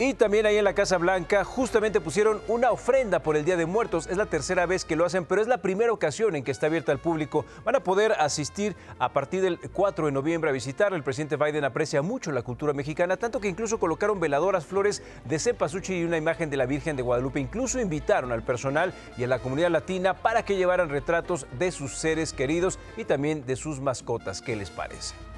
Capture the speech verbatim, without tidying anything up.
Y también ahí en la Casa Blanca justamente pusieron una ofrenda por el Día de Muertos. Es la tercera vez que lo hacen, pero es la primera ocasión en que está abierta al público. Van a poder asistir a partir del cuatro de noviembre a visitar. El presidente Biden aprecia mucho la cultura mexicana, tanto que incluso colocaron veladoras, flores de cempasúchil y una imagen de la Virgen de Guadalupe. Incluso invitaron al personal y a la comunidad latina para que llevaran retratos de sus seres queridos y también de sus mascotas. ¿Qué les parece?